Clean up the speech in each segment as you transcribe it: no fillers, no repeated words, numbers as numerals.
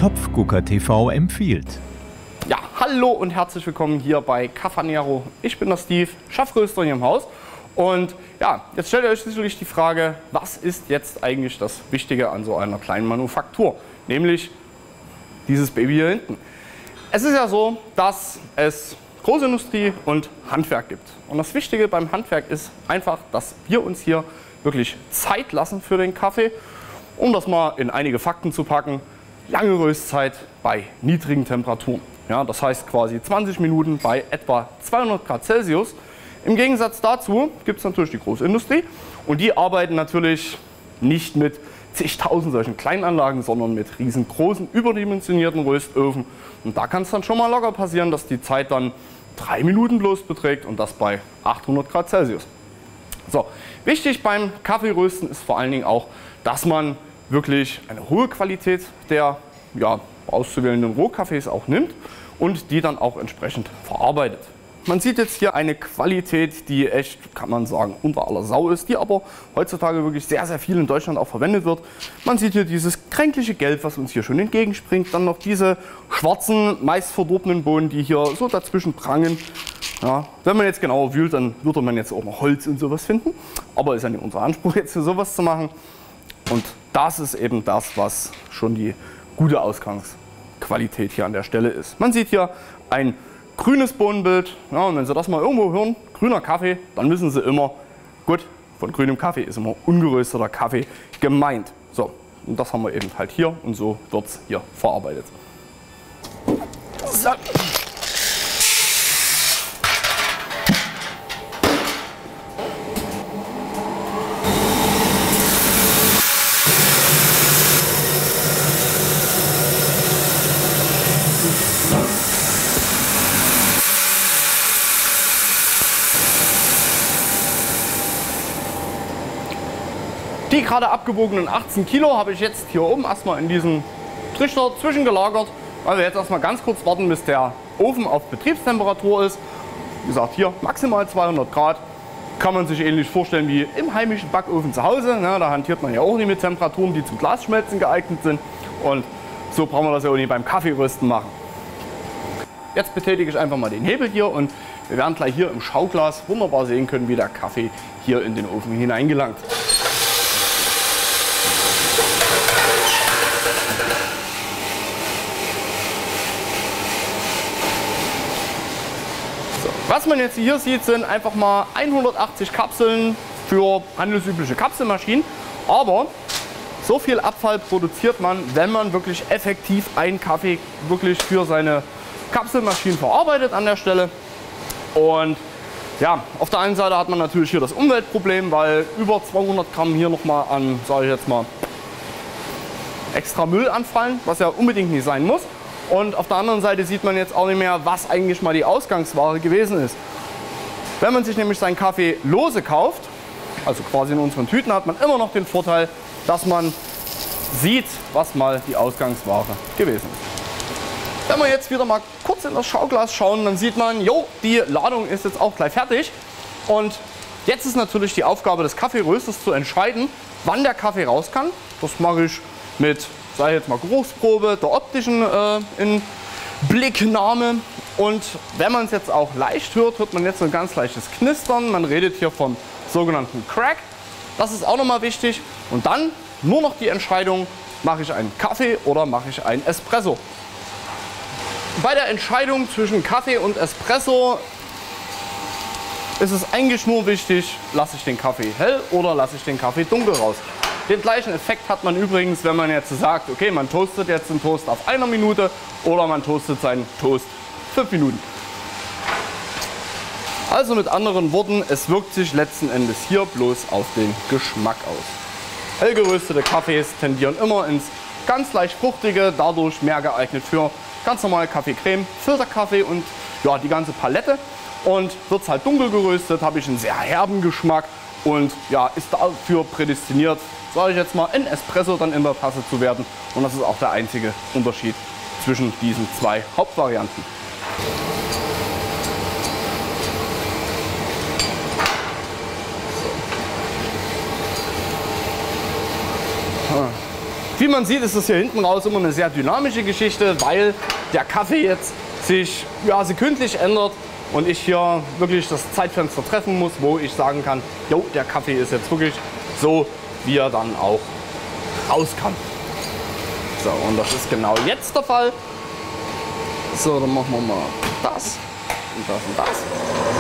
Topfgucker TV empfiehlt. Ja, hallo und herzlich willkommen hier bei Caffanero. Ich bin der Steve, Chefröster hier im Haus. Und ja, jetzt stellt ihr euch sicherlich die Frage, was ist jetzt eigentlich das Wichtige an so einer kleinen Manufaktur? Nämlich dieses Baby hier hinten. Es ist ja so, dass es Großindustrie und Handwerk gibt. Und das Wichtige beim Handwerk ist einfach, dass wir uns hier wirklich Zeit lassen für den Kaffee, um das mal in einige Fakten zu packen. Lange Röstzeit bei niedrigen Temperaturen. Ja, das heißt quasi 20 Minuten bei etwa 200 Grad Celsius. Im Gegensatz dazu gibt es natürlich die Großindustrie und die arbeiten natürlich nicht mit zigtausend solchen Kleinanlagen, sondern mit riesengroßen, überdimensionierten Röstöfen. Und da kann es dann schon mal locker passieren, dass die Zeit dann 3 Minuten bloß beträgt und das bei 800 Grad Celsius. So, wichtig beim Kaffeerösten ist vor allen Dingen auch, dass man wirklich eine hohe Qualität der auszuwählenden Rohkaffees auch nimmt und die dann auch entsprechend verarbeitet. Man sieht jetzt hier eine Qualität, die echt, kann man sagen, unter aller Sau ist, die aber heutzutage wirklich sehr, sehr viel in Deutschland auch verwendet wird. Man sieht hier dieses kränkliche Gelb, was uns hier schon entgegenspringt. Dann noch diese schwarzen, meist verdorbenen Bohnen, die hier so dazwischen prangen. Ja, wenn man jetzt genauer wühlt, dann würde man jetzt auch noch Holz und sowas finden. Aber ist ja nicht unser Anspruch, jetzt hier sowas zu machen. Und das ist eben das, was schon die gute Ausgangsqualität hier an der Stelle ist. Man sieht hier ein grünes Bohnenbild. Ja, und wenn Sie das mal irgendwo hören, grüner Kaffee, dann wissen Sie immer, gut, von grünem Kaffee ist immer ungerösteter Kaffee gemeint. So, und das haben wir eben halt hier und so wird es hier verarbeitet. So. Die gerade abgebogenen 18 Kilo habe ich jetzt hier oben erstmal in diesen Trichter zwischengelagert, weil wir jetzt erstmal ganz kurz warten, bis der Ofen auf Betriebstemperatur ist. Wie gesagt, hier maximal 200 Grad. Kann man sich ähnlich vorstellen wie im heimischen Backofen zu Hause. Da hantiert man ja auch nicht mit Temperaturen, die zum Glasschmelzen geeignet sind. Und so brauchen wir das ja auch nicht beim Kaffeerösten machen. Jetzt betätige ich einfach mal den Hebel hier und wir werden gleich hier im Schauglas wunderbar sehen können, wie der Kaffee hier in den Ofen hineingelangt. Was man jetzt hier sieht, sind einfach mal 180 Kapseln für handelsübliche Kapselmaschinen. Aber so viel Abfall produziert man, wenn man wirklich effektiv einen Kaffee wirklich für seine Kapselmaschinen verarbeitet an der Stelle. Und ja, auf der einen Seite hat man natürlich hier das Umweltproblem, weil über 200 Gramm hier nochmal an, sage ich jetzt mal, extra Müll anfallen, was ja unbedingt nicht sein muss. Und auf der anderen Seite sieht man jetzt auch nicht mehr, was eigentlich mal die Ausgangsware gewesen ist. Wenn man sich nämlich seinen Kaffee lose kauft, also quasi in unseren Tüten, hat man immer noch den Vorteil, dass man sieht, was mal die Ausgangsware gewesen ist. Wenn wir jetzt wieder mal kurz in das Schauglas schauen, dann sieht man, jo, die Ladung ist jetzt auch gleich fertig. Und jetzt ist natürlich die Aufgabe des Kaffeerösters zu entscheiden, wann der Kaffee raus kann. Das mache ich mit, sage ich jetzt mal, Geruchsprobe der optischen Blicknahme. Und wenn man es jetzt auch leicht hört, hört man jetzt so ein ganz leichtes Knistern. Man redet hier vom sogenannten Crack. Das ist auch nochmal wichtig. Und dann nur noch die Entscheidung, mache ich einen Kaffee oder mache ich einen Espresso. Bei der Entscheidung zwischen Kaffee und Espresso ist es eigentlich nur wichtig, lasse ich den Kaffee hell oder lasse ich den Kaffee dunkel raus. Den gleichen Effekt hat man übrigens, wenn man jetzt sagt, okay, man toastet jetzt den Toast auf 1 Minute oder man toastet seinen Toast 5 Minuten. Also mit anderen Worten, es wirkt sich letzten Endes hier bloß auf den Geschmack aus. Hell geröstete Kaffees tendieren immer ins ganz leicht fruchtige, dadurch mehr geeignet für ganz normale Kaffee-Creme, Filterkaffee und ja, die ganze Palette. Und wird es halt dunkel geröstet, habe ich einen sehr herben Geschmack und ja, ist dafür prädestiniert, sage ich jetzt mal, in Espresso dann in der Tasse zu werden. Und das ist auch der einzige Unterschied zwischen diesen zwei Hauptvarianten. Wie man sieht, ist das hier hinten raus immer eine sehr dynamische Geschichte, weil der Kaffee jetzt sich sekündlich ändert und ich hier wirklich das Zeitfenster treffen muss, wo ich sagen kann, jo, der Kaffee ist jetzt wirklich so, wie er dann auch rauskam. So, und das ist genau jetzt der Fall. So, dann machen wir mal das und das und das.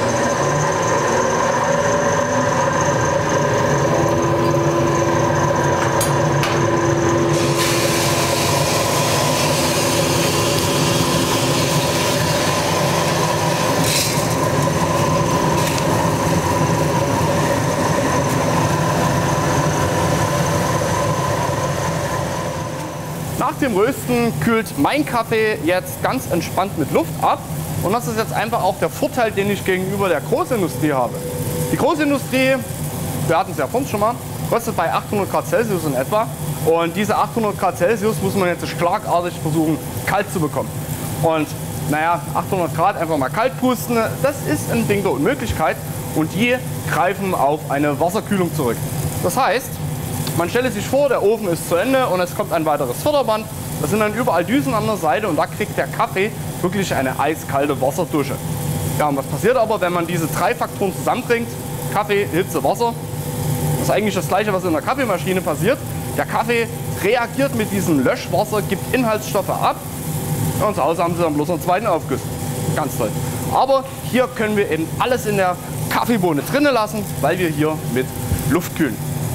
Nach dem Rösten kühlt mein Kaffee jetzt ganz entspannt mit Luft ab. Und das ist jetzt einfach auch der Vorteil, den ich gegenüber der Großindustrie habe. Die Großindustrie, wir hatten es ja vorhin schon mal, röstet bei 800 Grad Celsius in etwa. Und diese 800 Grad Celsius muss man jetzt schlagartig versuchen, kalt zu bekommen. Und naja, 800 Grad einfach mal kalt pusten, das ist ein Ding der Unmöglichkeit. Und die greifen auf eine Wasserkühlung zurück. Das heißt, man stelle sich vor, der Ofen ist zu Ende und es kommt ein weiteres Förderband. Da sind dann überall Düsen an der Seite und da kriegt der Kaffee wirklich eine eiskalte Wasserdusche. Ja, und was passiert aber, wenn man diese drei Faktoren zusammenbringt? Kaffee, Hitze, Wasser. Das ist eigentlich das Gleiche, was in der Kaffeemaschine passiert. Der Kaffee reagiert mit diesem Löschwasser, gibt Inhaltsstoffe ab. Ja, und zu Hause haben sie dann bloß einen zweiten Aufguss. Ganz toll. Aber hier können wir eben alles in der Kaffeebohne drinnen lassen, weil wir hier mit Luft kühlen.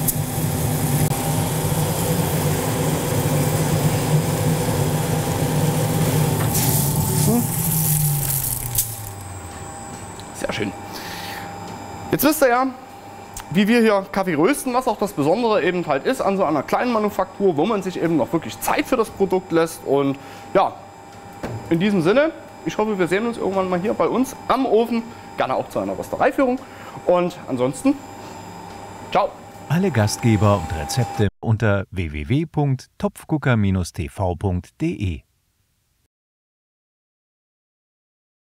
Sehr schön. Jetzt wisst ihr ja, wie wir hier Kaffee rösten, was auch das Besondere eben halt ist an so einer kleinen Manufaktur, wo man sich eben noch wirklich Zeit für das Produkt lässt. Und ja, in diesem Sinne, ich hoffe, wir sehen uns irgendwann mal hier bei uns am Ofen, gerne auch zu einer Röstereiführung. Und ansonsten, ciao. Alle Gastgeber und Rezepte unter www.topfgucker-tv.de